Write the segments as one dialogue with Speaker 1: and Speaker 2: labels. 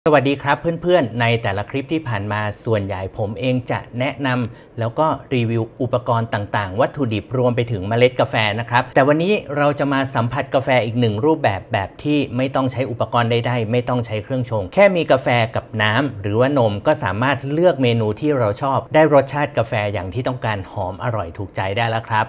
Speaker 1: สวัสดีครับเพื่อนๆในแต่ละคลิปที่ผ่านมาส่วนใหญ่ผมเองจะแนะนำแล้วก็รีวิวอุปกรณ์ต่างๆวัตถุดิบรวมไปถึงเมล็ดกาแฟนะครับแต่วันนี้เราจะมาสัมผัสกาแฟอีกหนึ่งรูปแบบที่ไม่ต้องใช้อุปกรณ์ใดๆไม่ต้องใช้เครื่องชงแค่มีกาแฟกับน้ำหรือว่านมก็สามารถเลือกเมนูที่เราชอบได้รสชาติกาแฟอย่างที่ต้องการหอมอร่อยถูกใจได้แล้วครับ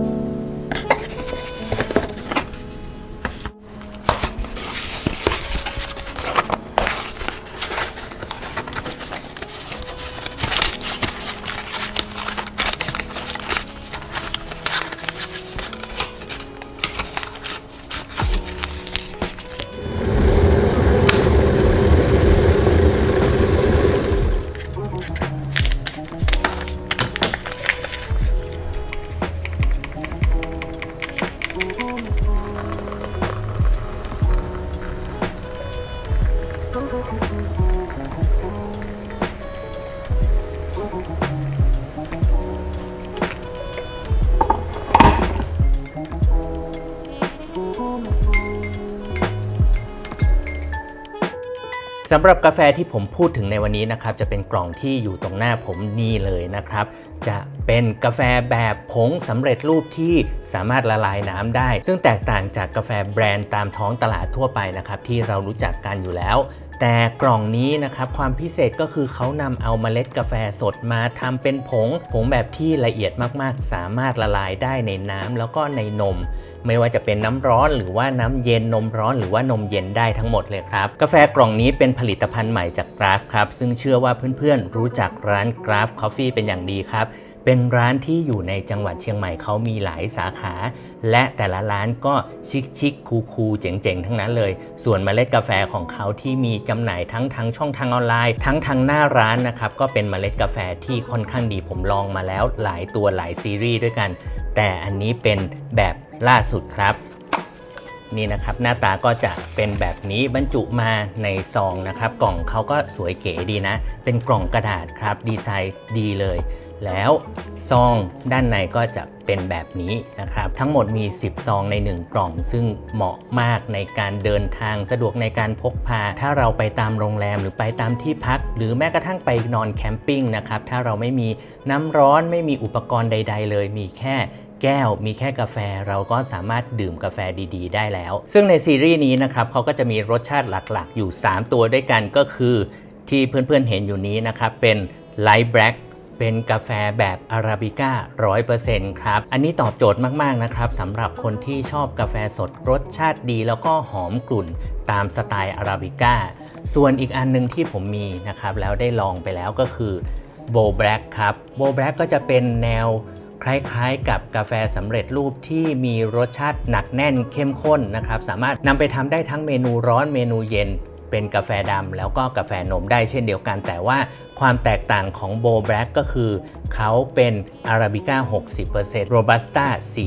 Speaker 1: สำหรับกาแฟที่ผมพูดถึงในวันนี้นะครับจะเป็นกล่องที่อยู่ตรงหน้าผมนี่เลยนะครับจะเป็นกาแฟแบบผงสำเร็จรูปที่สามารถละลายน้ำได้ซึ่งแตกต่างจากกาแฟแบรนด์ตามท้องตลาดทั่วไปนะครับที่เรารู้จักกันอยู่แล้วแต่กล่องนี้นะครับความพิเศษก็คือเขานำเอาเมล็ดกาแฟสดมาทำเป็นผงแบบที่ละเอียดมากๆสามารถละลายได้ในน้ำแล้วก็ในนมไม่ว่าจะเป็นน้ำร้อนหรือว่าน้ำเย็นนมร้อนหรือว่านมเย็นได้ทั้งหมดเลยครับกาแฟกล่องนี้เป็นผลิตภัณฑ์ใหม่จาก Graft ครับซึ่งเชื่อว่าเพื่อนๆรู้จักร้าน Graft Coffee เป็นอย่างดีครับเป็นร้านที่อยู่ในจังหวัดเชียงใหม่เขามีหลายสาขาและแต่ละร้านก็ชิคคูลเจ๋งๆทั้งนั้นเลยส่วนเมล็ดกาแฟของเขาที่มีจำหน่ายทั้งทางช่องทางออนไลน์ทั้งทางหน้าร้านนะครับก็เป็นเมล็ดกาแฟที่ค่อนข้างดีผมลองมาแล้วหลายตัวหลายซีรีส์ด้วยกันแต่อันนี้เป็นแบบล่าสุดครับนี่นะครับหน้าตาก็จะเป็นแบบนี้บรรจุมาในซองนะครับกล่องเขาก็สวยเก๋ดีนะเป็นกล่องกระดาษครับดีไซน์ดีเลยแล้วซองด้านในก็จะเป็นแบบนี้นะครับทั้งหมดมี10ซองใน1กล่องซึ่งเหมาะมากในการเดินทางสะดวกในการพกพาถ้าเราไปตามโรงแรมหรือไปตามที่พักหรือแม้กระทั่งไปนอนแคมปิ้งนะครับถ้าเราไม่มีน้ำร้อนไม่มีอุปกรณ์ใดๆเลยมีแค่แก้วมีแค่กาแฟเราก็สามารถดื่มกาแฟดีๆได้แล้วซึ่งในซีรีส์นี้นะครับเขาก็จะมีรสชาติหลักๆอยู่3ตัวด้วยกันก็คือที่เพื่อนๆเห็นอยู่นี้นะครับเป็น Light Black เป็นกาแฟแบบอาราบิก้า 100% ครับอันนี้ตอบโจทย์มากๆนะครับสำหรับคนที่ชอบกาแฟสดรสชาติดีแล้วก็หอมกลุ่นตามสไตล์อาราบิก้าส่วนอีกอันนึงที่ผมมีนะครับแล้วได้ลองไปแล้วก็คือ Bow Black ครับ Bow Black ก็จะเป็นแนวคล้ายๆกับกาแฟสำเร็จรูปที่มีรสชาติหนักแน่นเข้มข้นนะครับสามารถนำไปทำได้ทั้งเมนูร้อนเมนูเย็นเป็นกาแฟดำแล้วก็กาแฟนมได้เช่นเดียวกันแต่ว่าความแตกต่างของ Bow Black ก็คือเขาเป็นอาราบิก้า 60% Robusta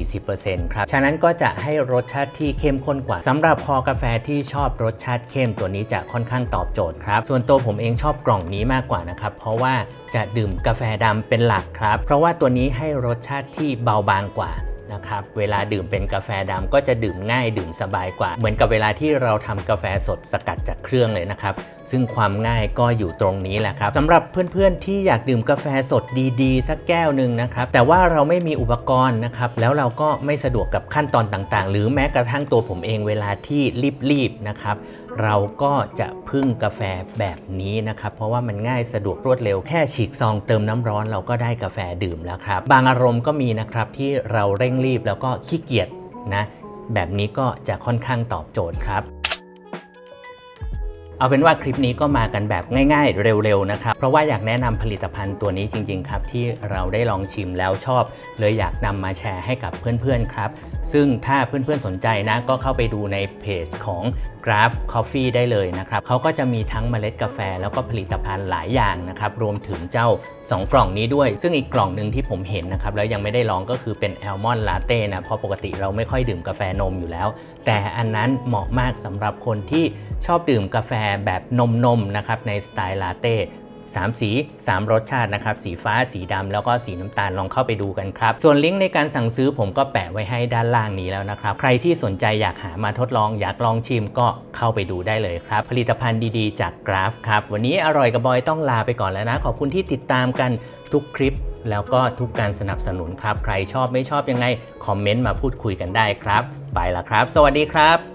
Speaker 1: 40% ครับฉะนั้นก็จะให้รสชาติที่เข้มข้นกว่าสำหรับคอกาแฟที่ชอบรสชาติเข้มตัวนี้จะค่อนข้างตอบโจทย์ครับส่วนตัวผมเองชอบกล่องนี้มากกว่านะครับเพราะว่าจะดื่มกาแฟดำเป็นหลักครับเพราะว่าตัวนี้ให้รสชาติที่เบาบางกว่านะครับเวลาดื่มเป็นกาแฟดำก็จะดื่มง่ายดื่มสบายกว่าเหมือนกับเวลาที่เราทำกาแฟสดสกัดจากเครื่องเลยนะครับซึ่งความง่ายก็อยู่ตรงนี้แหละครับสำหรับเพื่อนๆที่อยากดื่มกาแฟสดดีๆสักแก้วหนึ่งนะครับแต่ว่าเราไม่มีอุปกรณ์นะครับแล้วเราก็ไม่สะดวกกับขั้นตอนต่างๆหรือแม้กระทั่งตัวผมเองเวลาที่รีบๆนะครับเราก็จะพึ่งกาแฟแบบนี้นะครับเพราะว่ามันง่ายสะดวกรวดเร็วแค่ฉีกซองเติมน้ำร้อนเราก็ได้กาแฟดื่มแล้วครับบางอารมณ์ก็มีนะครับที่เราเร่งรีบแล้วก็ขี้เกียจนะแบบนี้ก็จะค่อนข้างตอบโจทย์ครับเอาเป็นว่าคลิปนี้ก็มากันแบบง่ายๆเร็วๆนะครับเพราะว่าอยากแนะนำผลิตภัณฑ์ตัวนี้จริงๆครับที่เราได้ลองชิมแล้วชอบเลยอยากนำมาแชร์ให้กับเพื่อนๆครับซึ่งถ้าเพื่อนๆสนใจนะก็เข้าไปดูในเพจของ Graft Coffee ได้เลยนะครับเขาก็จะมีทั้งเมล็ดกาแฟแล้วก็ผลิตภัณฑ์หลายอย่างนะครับรวมถึงเจ้า2กล่องนี้ด้วยซึ่งอีกกล่องหนึ่งที่ผมเห็นนะครับแล้วยังไม่ได้ลองก็คือเป็นแอลมอนด์ลาเต้นะเพราะปกติเราไม่ค่อยดื่มกาแฟนมอยู่แล้วแต่อันนั้นเหมาะมากสำหรับคนที่ชอบดื่มกาแฟแบบนมนะครับในสไตล์ลาเต้ 3 สี3รสชาตินะครับสีฟ้าสีดำแล้วก็สีน้ำตาลลองเข้าไปดูกันครับส่วนลิงก์ในการสั่งซื้อผมก็แปะไว้ให้ด้านล่างนี้แล้วนะครับใครที่สนใจอยากหามาทดลองอยากลองชิมก็เข้าไปดูได้เลยครับผลิตภัณฑ์ดีๆจากกราฟครับวันนี้อร่อยกับบอยต้องลาไปก่อนแล้วนะขอบคุณที่ติดตามกันทุกคลิปแล้วก็ทุกการสนับสนุนครับใครชอบไม่ชอบยังไงคอมเมนต์มาพูดคุยกันได้ครับไปละครับสวัสดีครับ